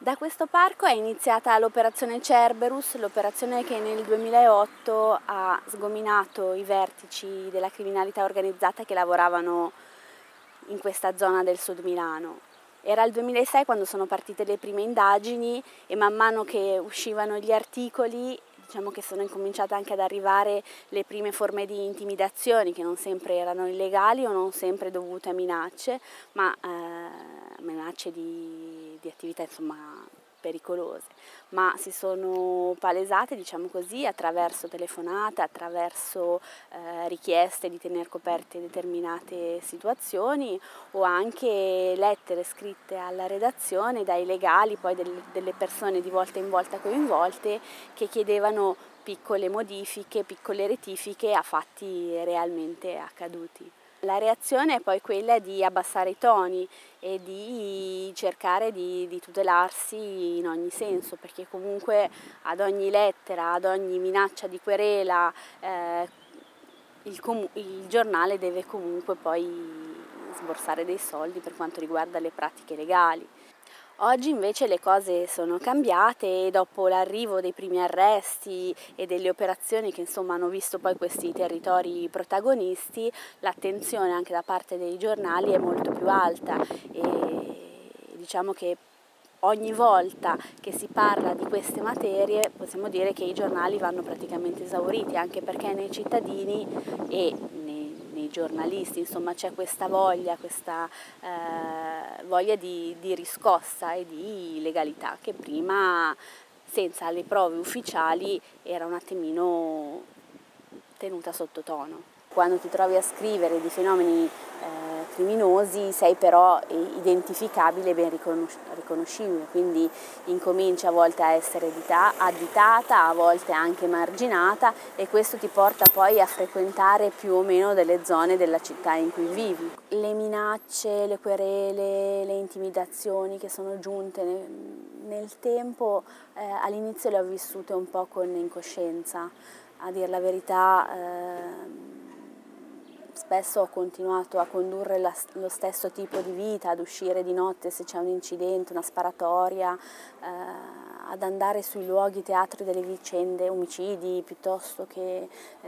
Da questo parco è iniziata l'operazione Cerberus, l'operazione che nel 2008 ha sgominato i vertici della criminalità organizzata che lavoravano in questa zona del Sud Milano. Era il 2006 quando sono partite le prime indagini e man mano che uscivano gli articoli, diciamo che sono incominciate anche ad arrivare le prime forme di intimidazioni che non sempre erano illegali o non sempre dovute a minacce, ma minacce di attività insomma pericolose, ma si sono palesate, diciamo così, attraverso telefonate, attraverso richieste di tener coperte determinate situazioni o anche lettere scritte alla redazione dai legali, poi delle persone di volta in volta coinvolte che chiedevano piccole modifiche, piccole rettifiche a fatti realmente accaduti. La reazione è poi quella di abbassare i toni e di cercare di tutelarsi in ogni senso, perché comunque ad ogni lettera, ad ogni minaccia di querela, il giornale deve comunque poi sborsare dei soldi per quanto riguarda le pratiche legali. Oggi invece le cose sono cambiate e dopo l'arrivo dei primi arresti e delle operazioni che insomma hanno visto poi questi territori protagonisti, l'attenzione anche da parte dei giornali è molto più alta e diciamo che ogni volta che si parla di queste materie possiamo dire che i giornali vanno praticamente esauriti, anche perché nei cittadini e nei giornalisti insomma c'è questa voglia di riscossa e di legalità che prima senza le prove ufficiali era un attimino tenuta sottotono. Quando ti trovi a scrivere di fenomeni criminosi sei però identificabile e ben riconoscibile, quindi incominci a volte a essere additata, a volte anche marginata e questo ti porta poi a frequentare più o meno delle zone della città in cui vivi. Le minacce, le querele, le intimidazioni che sono giunte nel tempo all'inizio le ho vissute un po' con incoscienza, a dir la verità. Spesso ho continuato a condurre lo stesso tipo di vita, ad uscire di notte se c'è un incidente, una sparatoria, ad andare sui luoghi teatri delle vicende, omicidi piuttosto che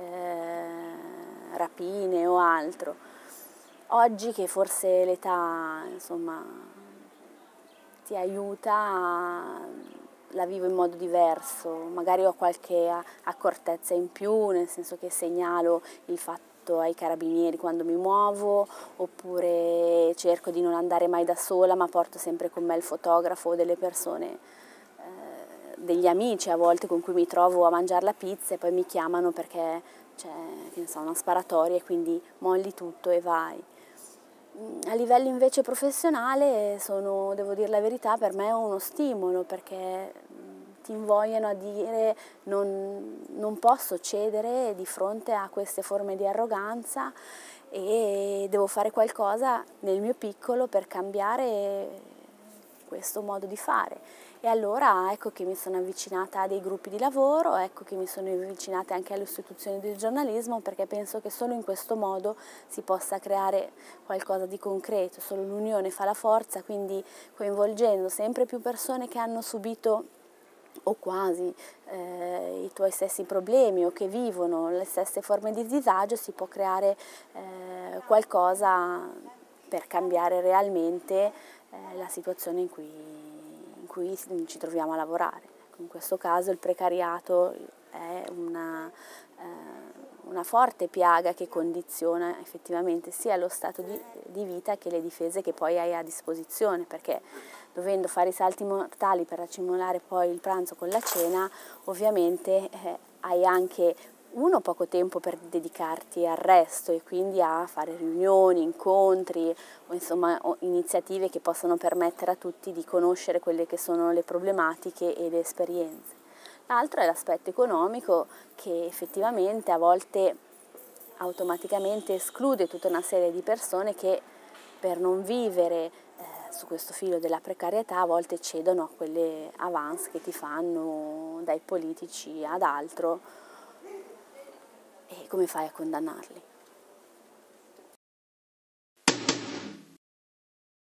rapine o altro. Oggi che forse l'età insomma ti aiuta, la vivo in modo diverso, magari ho qualche accortezza in più, nel senso che segnalo il fatto ai carabinieri quando mi muovo, oppure cerco di non andare mai da sola, ma porto sempre con me il fotografo o delle persone, degli amici a volte con cui mi trovo a mangiare la pizza e poi mi chiamano perché c'è, che ne so, una sparatoria e quindi molli tutto e vai. A livello invece professionale devo dire la verità, per me è uno stimolo perché ti invogliano a dire non posso cedere di fronte a queste forme di arroganza e devo fare qualcosa nel mio piccolo per cambiare questo modo di fare. E allora ecco che mi sono avvicinata a dei gruppi di lavoro, ecco che mi sono avvicinata anche alle istituzioni del giornalismo perché penso che solo in questo modo si possa creare qualcosa di concreto, solo l'unione fa la forza, quindi coinvolgendo sempre più persone che hanno subito o quasi i tuoi stessi problemi o che vivono le stesse forme di disagio si può creare qualcosa per cambiare realmente la situazione in cui ci troviamo a lavorare. In questo caso il precariato è una forte piaga che condiziona effettivamente sia lo stato di vita che le difese che poi hai a disposizione, perché dovendo fare i salti mortali per racimolare poi il pranzo con la cena, ovviamente hai anche poco tempo per dedicarti al resto e quindi a fare riunioni, incontri o insomma iniziative che possano permettere a tutti di conoscere quelle che sono le problematiche e le esperienze. L'altro è l'aspetto economico che effettivamente a volte automaticamente esclude tutta una serie di persone che per non vivere su questo filo della precarietà a volte cedono a quelle avance che ti fanno dai politici ad altro. E come fai a condannarli?